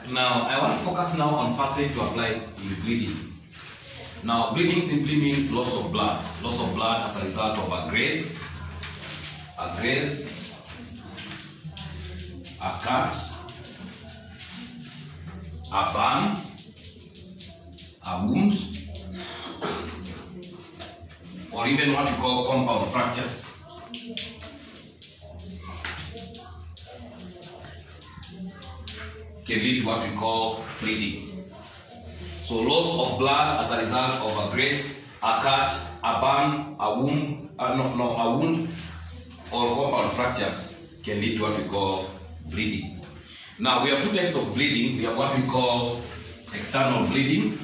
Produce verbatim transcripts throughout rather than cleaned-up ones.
Now, I want to focus now on first aid to apply in bleeding. Now, bleeding simply means loss of blood. Loss of blood as a result of a graze, a graze, a cut, a burn, a wound, or even what we call compound fractures. Can lead to what we call bleeding. So loss of blood as a result of a graze, a cut, a burn, a wound, uh, no, no, a wound, or compound fractures can lead to what we call bleeding. Now we have two types of bleeding. We have what we call external bleeding,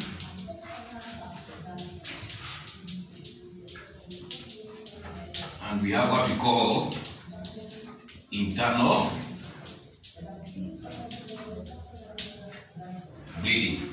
and we have what we call internal bleeding.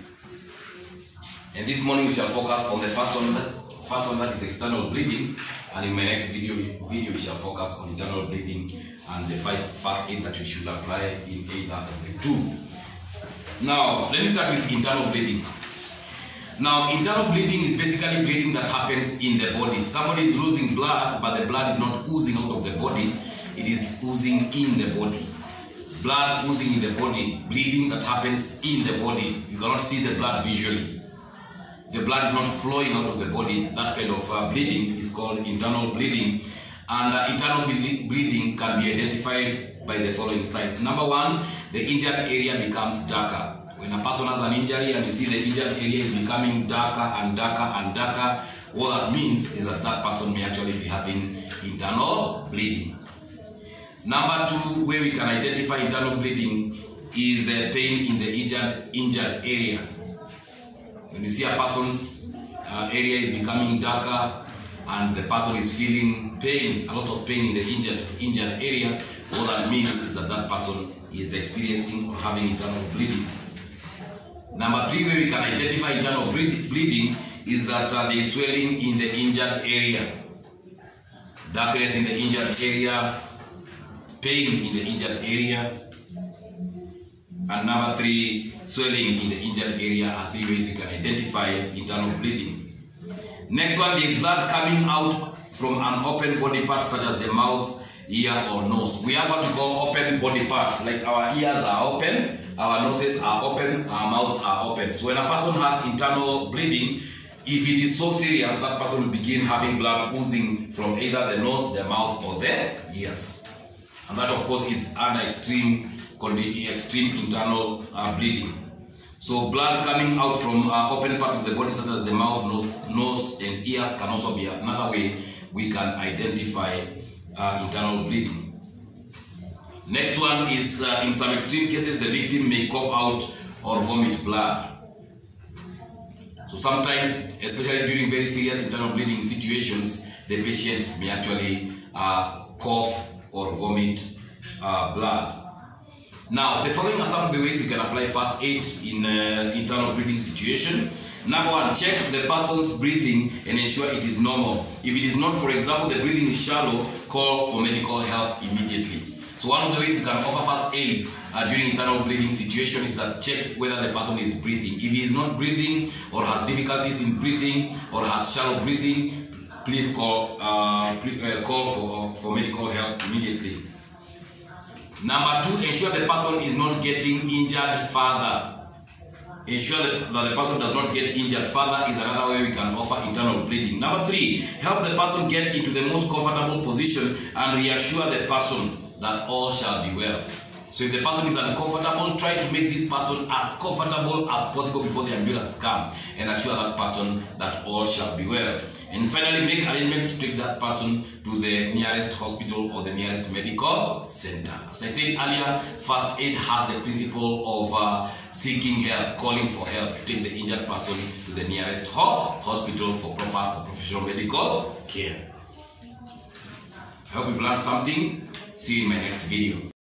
And this morning we shall focus on the first one, first one that is external bleeding, and in my next video, video we shall focus on internal bleeding and the first, first aid that we should apply in either of the two. Now, let me start with internal bleeding. Now, internal bleeding is basically bleeding that happens in the body. Somebody is losing blood, but the blood is not oozing out of the body, it is oozing in the body. Blood oozing in the body, bleeding that happens in the body. You cannot see the blood visually. The blood is not flowing out of the body. That kind of uh, bleeding is called internal bleeding. And uh, internal ble bleeding can be identified by the following signs. Number one, the injured area becomes darker. When a person has an injury and you see the injured area is becoming darker and darker and darker, what that means is that that person may actually be having internal bleeding. Number two, where we can identify internal bleeding is uh, pain in the injured, injured area. When you see a person's uh, area is becoming darker and the person is feeling pain, a lot of pain in the injured, injured area, what that means is that that person is experiencing or having internal bleeding. Number three, where we can identify internal bleeding is that uh, there is swelling in the injured area. Darkness in the injured area, pain in the injured area, and number three, swelling in the injured area are three ways we can identify internal bleeding. Next one is blood coming out from an open body part such as the mouth, ear, or nose. We have what we call open body parts, like our ears are open, our noses are open, our mouths are open. So when a person has internal bleeding, if it is so serious, that person will begin having blood oozing from either the nose, the mouth, or the ears. And that, of course, is under extreme, extreme internal uh, bleeding. So blood coming out from uh, open parts of the body, such as the mouth, nose, nose, and ears, can also be another way we can identify uh, internal bleeding. Next one is, uh, in some extreme cases, the victim may cough out or vomit blood. So sometimes, especially during very serious internal bleeding situations, the patient may actually uh, cough or vomit uh, blood. Now, the following are some of the ways you can apply first aid in uh, internal bleeding situation. Number one, check the person's breathing and ensure it is normal. If it is not, for example, the breathing is shallow, call for medical help immediately. So one of the ways you can offer first aid uh, during internal bleeding situation is that check whether the person is breathing. If he is not breathing or has difficulties in breathing or has shallow breathing, please call, uh, please, uh, call for, for medical help immediately. Number two, ensure the person is not getting injured further. Ensure that, that the person does not get injured further is another way we can offer internal bleeding. Number three, help the person get into the most comfortable position and reassure the person that all shall be well. So if the person is uncomfortable, try to make this person as comfortable as possible before the ambulance comes and assure that person that all shall be well. And finally, make arrangements to take that person to the nearest hospital or the nearest medical center. As I said earlier, first aid has the principle of uh, seeking help, calling for help to take the injured person to the nearest ho hospital for proper professional medical care. I hope you've learned something. See you in my next video.